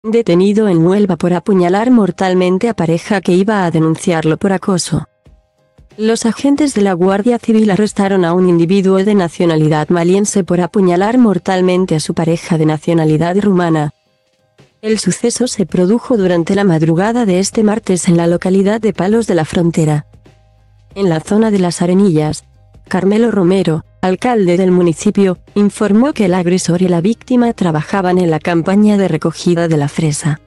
Detenido en Huelva por apuñalar mortalmente a pareja que iba a denunciarlo por acoso. Los agentes de la Guardia Civil arrestaron a un individuo de nacionalidad maliense por apuñalar mortalmente a su pareja de nacionalidad rumana. El suceso se produjo durante la madrugada de este martes en la localidad de Palos de la Frontera. En la zona de Las Arenillas, Carmelo Romero, alcalde del municipio, informó que el agresor y la víctima trabajaban en la campaña de recogida de la fresa.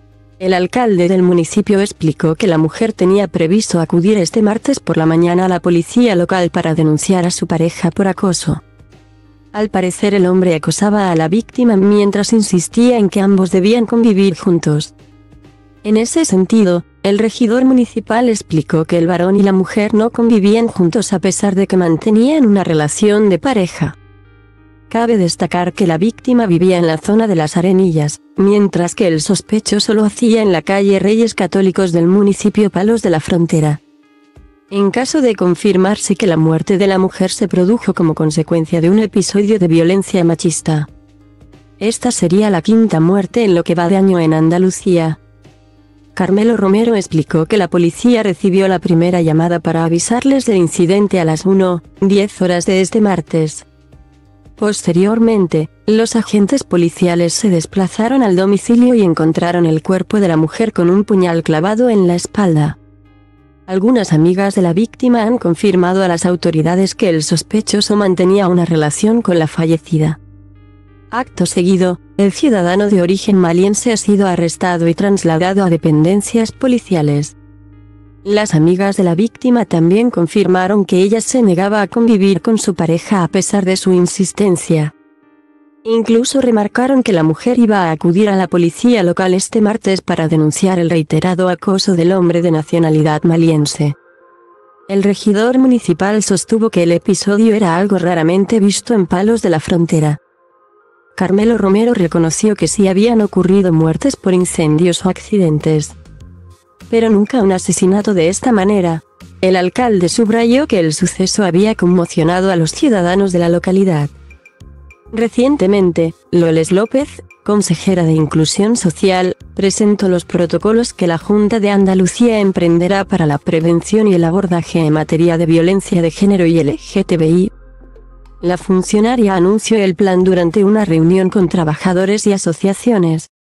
El alcalde del municipio explicó que la mujer tenía previsto acudir este martes por la mañana a la policía local para denunciar a su pareja por acoso. Al parecer el hombre acosaba a la víctima mientras insistía en que ambos debían convivir juntos. En ese sentido, el regidor municipal explicó que el varón y la mujer no convivían juntos a pesar de que mantenían una relación de pareja. Cabe destacar que la víctima vivía en la zona de Las Arenillas, mientras que el sospechoso lo hacía en la calle Reyes Católicos del municipio Palos de la Frontera. En caso de confirmarse que la muerte de la mujer se produjo como consecuencia de un episodio de violencia machista, esta sería la quinta muerte en lo que va de año en Andalucía. Carmelo Romero explicó que la policía recibió la primera llamada para avisarles del incidente a las 1:10 horas de este martes. Posteriormente, los agentes policiales se desplazaron al domicilio y encontraron el cuerpo de la mujer con un puñal clavado en la espalda. Algunas amigas de la víctima han confirmado a las autoridades que el sospechoso mantenía una relación con la fallecida. Acto seguido, el ciudadano de origen maliense ha sido arrestado y trasladado a dependencias policiales. Las amigas de la víctima también confirmaron que ella se negaba a convivir con su pareja a pesar de su insistencia. Incluso remarcaron que la mujer iba a acudir a la policía local este martes para denunciar el reiterado acoso del hombre de nacionalidad maliense. El regidor municipal sostuvo que el episodio era algo raramente visto en Palos de la Frontera. Carmelo Romero reconoció que sí habían ocurrido muertes por incendios o accidentes, pero nunca un asesinato de esta manera. El alcalde subrayó que el suceso había conmocionado a los ciudadanos de la localidad. Recientemente, Loles López, consejera de Inclusión Social, presentó los protocolos que la Junta de Andalucía emprenderá para la prevención y el abordaje en materia de violencia de género y LGTBI. La funcionaria anunció el plan durante una reunión con trabajadores y asociaciones.